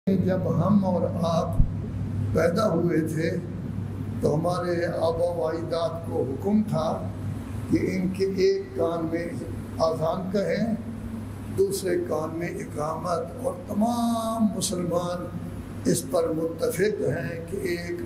جب ہم اور آپ پیدا ہوئے تھے تو ہمارے آبا و اجداد کو حکم تھا کہ ان کے ایک کان میں اذان کہیں، دوسرے کان میں اقامت، اور تمام مسلمان اس پر متفق ہیں کہ ایک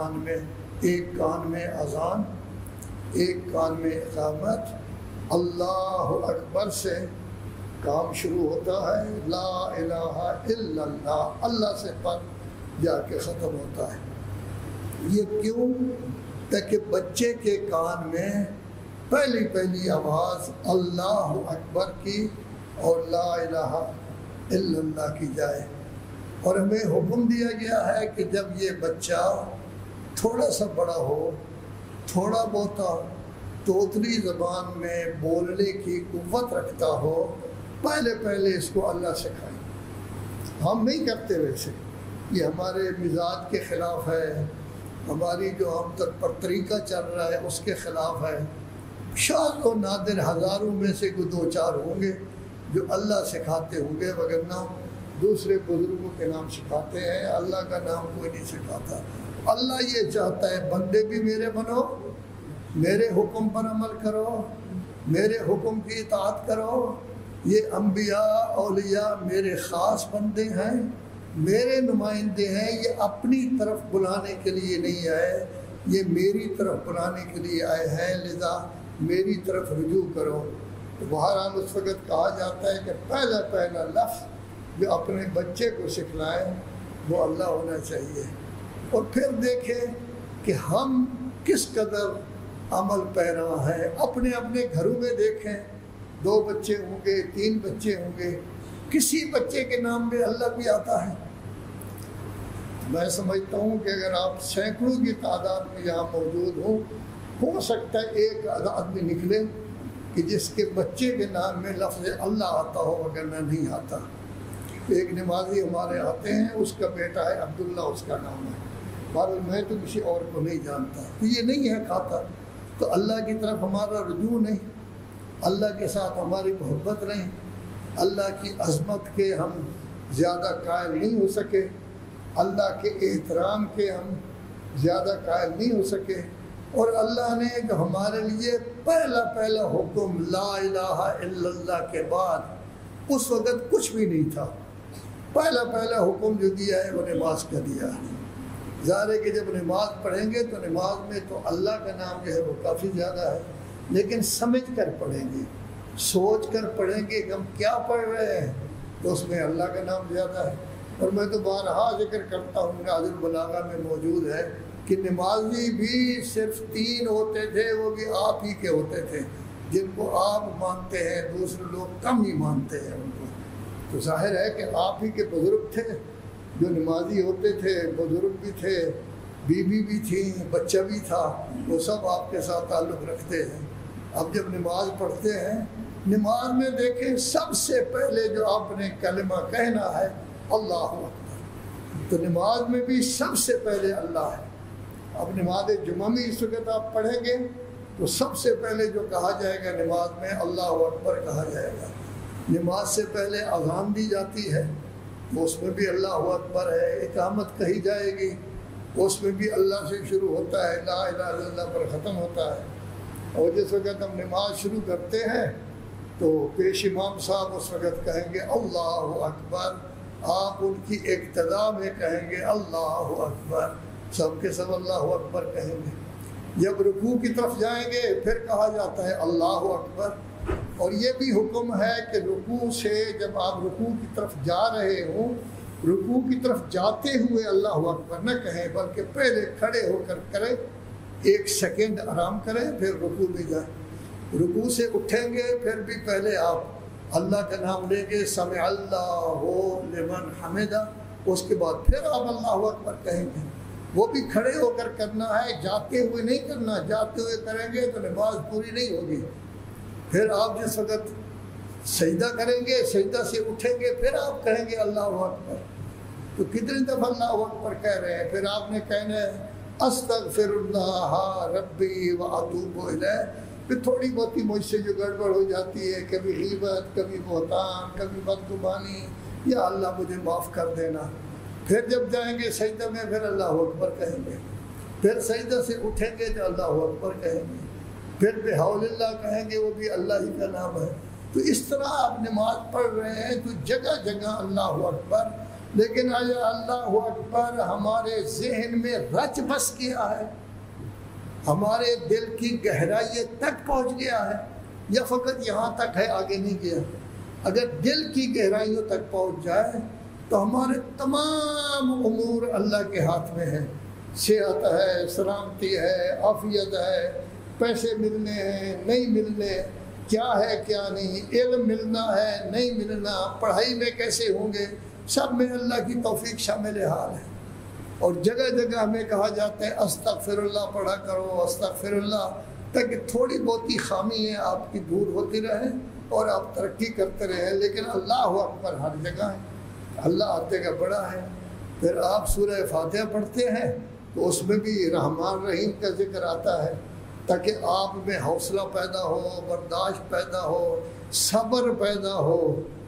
کان میں اذان، ایک کان میں اقامت۔ اللہ اکبر سے کام شروع ہوتا ہے، لا الہ الا اللہ، اللہ سے پر جا کے ختم ہوتا ہے۔ یہ کیوں؟ تاکہ بچے کے کان میں پہلی آواز اللہ اکبر کی اور لا الہ الا اللہ کی جائے۔ اور ہمیں حکم دیا گیا ہے کہ جب یہ بچہ تھوڑا سا بڑا ہو، تھوڑا بہتا توتلی زبان میں بولنے کی قوت رکھتا ہو، پہلے اس کو اللہ سکھائیں۔ ہم نہیں کرتے ویسے، یہ ہمارے مزاج کے خلاف ہے، ہماری جو ہم تک پر طریقہ چل رہا ہے اس کے خلاف ہے۔ شاذ و نادر ہزاروں میں سے کوئی دو چار ہوں گے جو اللہ سکھاتے ہوں گے، وگرنہ دوسرے بزرگوں کے نام سکھاتے ہیں، اللہ کا نام کوئی نہیں سکھاتا۔ اللہ یہ چاہتا ہے بندے بھی میرے بنو، میرے حکم پر عمل کرو، میرے حکم کی اطاعت کرو۔ یہ انبیاء اولیاء میرے خاص بندے ہیں، میرے نمائندے ہیں، یہ اپنی طرف بلانے کے لیے نہیں آئے، یہ میری طرف بلانے کے لیے آئے ہیں، لذا میری طرف رجوع کرو۔ تو بہرحال اس وقت کہا جاتا ہے کہ پہلا لفظ جو اپنے بچے کو سکھلائے وہ اللہ ہونا چاہیے۔ اور پھر دیکھیں کہ ہم کس قدر عمل پیرا ہیں، اپنے گھروں میں دیکھیں، 2 بچے ہوں گے، 3 بچے ہوں گے، کسی بچے کے نام میں اللہ بھی آتا ہے۔ میں سمجھتا ہوں کہ اگر آپ سینکڑوں کی تعداد میں یہاں موجود ہو سکتا ہے ایک آدمی نکلے کہ جس کے بچے کے نام میں لفظ اللہ آتا ہو، وگرنہ نہیں آتا۔ ایک نمازی ہمارے آتے ہیں، اس کا بیٹا ہے عبداللہ، اس کا نام ہے، بہرحال میں تو کسی اور کو نہیں جانتا، تو یہ نہیں ہے کھاتا۔ تو اللہ کی طرف ہمارا رجوع نہیں، اللہ کے ساتھ ہماری محبت نہیں، اللہ کی عظمت کے ہم زیادہ قائل نہیں ہو سکے، اللہ کے احترام کے ہم زیادہ قائل نہیں ہو سکے۔ اور اللہ نے جو ہمارے لیے پہلا حکم لا الہ الا اللہ کے بعد اس وقت کچھ بھی نہیں تھا، پہلا حکم جو دیا ہے وہ نماز کا دیا ہے۔ ظاہر ہے کہ جب نماز پڑھیں گے تو نماز میں تو اللہ کا نام جو ہے وہ کافی زیادہ ہے، لیکن سمجھ کر پڑھیں گے، سوچ کر پڑھیں گے کہ ہم کیا پڑھ رہے ہیں، تو اس میں اللہ کا نام زیادہ ہے۔ اور میں تو بارہا ذکر کرتا ہوں، نہج البلاغہ میں موجود ہے کہ نمازی بھی صرف 3 ہوتے تھے، وہ بھی آپ ہی کے ہوتے تھے، جن کو آپ مانتے ہیں، دوسرے لوگ کم ہی مانتے ہیں ان کو۔ تو ظاہر ہے کہ آپ ہی کے بزرگ تھے جو نمازی ہوتے تھے، بزرگ بھی تھے، بیوی بھی تھیں، بچہ بھی تھا، وہ سب آپ کے ساتھ تعلق رکھتے ہیں۔ اب جب نماز پڑھتے ہیں، نماز میں دیکھیں سب سے پہلے جو آپ نے کلمہ کہنا ہے اللہ اکبر، تو نماز میں بھی سب سے پہلے اللہ ہے۔ اب نماز جمعہ میں اس وقت آپ پڑھیں گے تو سب سے پہلے جو کہا جائے گا نماز میں اللہ اکبر کہا جائے گا۔ نماز سے پہلے اذان دی جاتی ہے، اس میں بھی اللہ اکبر ہے۔ اقامت کہی جائے گی، اس میں بھی اللہ سے شروع ہوتا ہے، لا الہ الا اللہ پر ختم ہوتا ہے۔ اور جس وقت ہم نماز شروع کرتے ہیں تو پیش امام صاحب اس وقت کہیں گے اللہ اکبر، آپ ان کی اقتداء میں کہیں گے اللہ اکبر، سب کے سب اللہ اکبر کہیں گے۔ جب رکوع کی طرف جائیں گے پھر کہا جاتا ہے اللہ اکبر۔ اور یہ بھی حکم ہے کہ رکوع سے جب آپ رکوع کی طرف جا رہے ہوں، رکوع کی طرف جاتے ہوئے اللہ اکبر نہ کہیں، بلکہ پہلے کھڑے ہو کر کریں، 1 سیکنڈ آرام کریں، پھر رکوع میں جائیں۔ رکوع سے اٹھیں گے پھر بھی پہلے آپ اللہ کا نام لیں گے، سمع اللہ لمن حمدہ، اس کے بعد پھر آپ اللہ اکبر کہیں گے۔ وہ بھی کھڑے ہو کر کرنا ہے، جاتے ہوئے نہیں کرنا، جاتے ہوئے کریں گے تو نماز پوری نہیں ہوگی۔ پھر آپ جس وقت سجدہ کریں گے، سجدہ سے اٹھیں گے، پھر آپ کہیں گے اللہ اکبر۔ تو کتنی دفعہ اللہ اکبر کہہ رہے ہیں؟ پھر آپ نے کہنا ہے استغفر اللہ ربی واتوب الیہ۔ پھر تھوڑی بہت ہی مجھ سے جو گڑبڑ ہو جاتی ہے، کبھی غیبت، کبھی بہتان، کبھی بدگمانی، یا اللہ مجھے معاف کر دینا۔ پھر جب جائیں گے سجدہ میں پھر اللہ اکبر کہیں گے، پھر سجدہ سے اٹھیں گے تو اللہ اکبر کہیں گے، پھر بحول اللہ کہیں گے، وہ بھی اللہ ہی کا نام ہے۔ تو اس طرح آپ نماز پڑھ رہے ہیں تو جگہ جگہ اللہ اکبر، لیکن آیا اللہ اکبر ہمارے ذہن میں رچ بس گیا ہے، ہمارے دل کی گہرائی تک پہنچ گیا ہے، یا فقط یہاں تک ہے آگے نہیں گیا؟ اگر دل کی گہرائیوں تک پہنچ جائے تو ہمارے تمام امور اللہ کے ہاتھ میں ہیں، صحت ہے، سلامتی ہے، عافیت ہے، پیسے ملنے ہیں نہیں ملنے، کیا ہے کیا نہیں، علم ملنا ہے نہیں ملنا، پڑھائی میں کیسے ہوں گے، سب میں اللہ کی توفیق شامل حال ہے۔ اور جگہ جگہ ہمیں کہا جاتا ہے استغفر اللہ پڑھا کرو، استغفر اللہ، تاکہ تھوڑی بہت خامی ہے آپ کی دور ہوتی رہے اور آپ ترقی کرتے رہیں۔ لیکن اللہ اکبر ہر جگہ ہے، اللہ ہر جگہ بڑا ہے۔ پھر آپ سورہ فاتحہ پڑھتے ہیں تو اس میں بھی رحمان رحیم کا ذکر آتا ہے، تاکہ آپ میں حوصلہ پیدا ہو، برداشت پیدا ہو، صبر پیدا ہو،